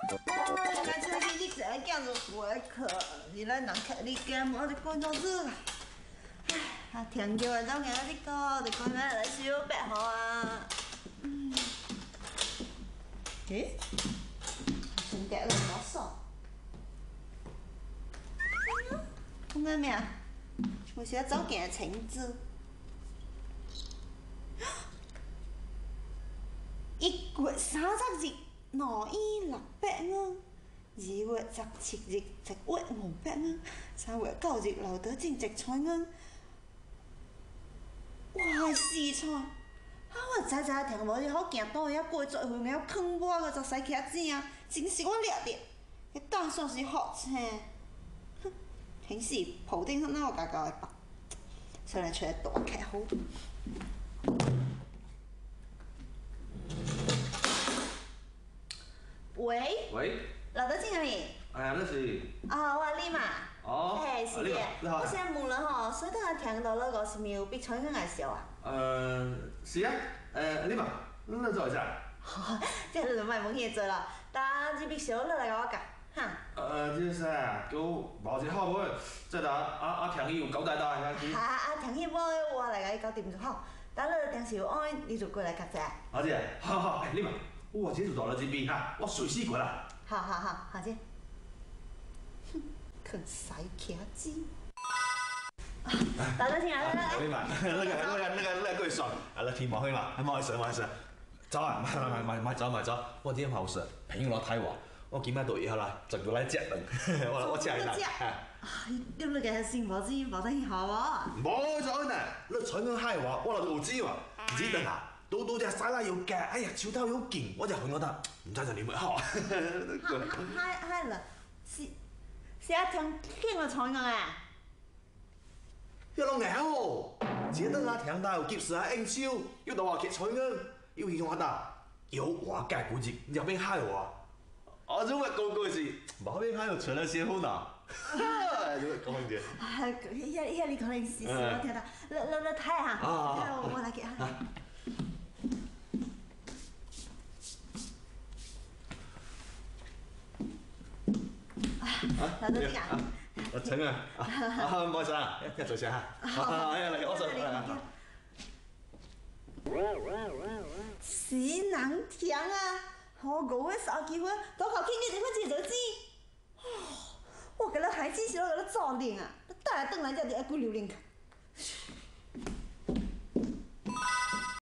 干脆你这样子回去，你来人客你干我就讲到这啊！哎，天叫的当然你讲，就讲来小白好啊。诶，先带了多少？讲咩名？我是要找件裙子。1月30日2亿600元，2月17日1月500元，3月9日留得正1,000元。哇，死菜！我早早听无就好行倒遐过做份了，坑我个十西徛正，真是我掠着，迄当算是福星。哼，平时铺顶哪有家家的包，出来找个大客户。 喂， 老德进来没？ 哎呀，那是。 啊，我你嘛。 哦。 嘿，是的。我先问了吼，所以等下听到那个是咪有比春更爱笑啊？ 是啊。你嘛，恁做一下。 这就莫问迄做啦，等这笔小落来甲我讲，哈。 这是啊，叫包一好尾，再打听伊有交代到遐去。 听伊尾我来甲伊搞定就好。等下电视有按，你就过来夹者。 好姐，好，你嘛。我这就到了这边哈，我随时过来。 好姐。哼，肯塞徛子。大家听啊， 你嘛，那个过爽，那天冇去嘛，冇去食。走啊，买走，我今天冇事，朋友来睇我，我今摆到以后啦，就过来食饭，我请伊来。 你那个新报纸报得好无？ 冇错呢，你传个海话，我就有知嘛，知得啊。多只沙拉又夾，哎呀，手頭又勁，我就去我得，唔知就你咪好啊。 嗨了，是啊，聽個採用啊？ 要攏硬哦，只等下聽到有及時啊應手，要到話劇採用，要用我得，有話解估計，你就變害我。我這個哥哥是，冇變害我傳了些婚呐。這個講一點。 遐你可能是我聽到，你睇下，我來給啊。老德進啊！ 請啊！唔好意思啊，一坐下嚇。嚟，我坐嚟。 死人聽啊！我5月30分，多考起你點解這日子？我給你孩子時候給你早定啊！你帶來轉來才就一股流連去。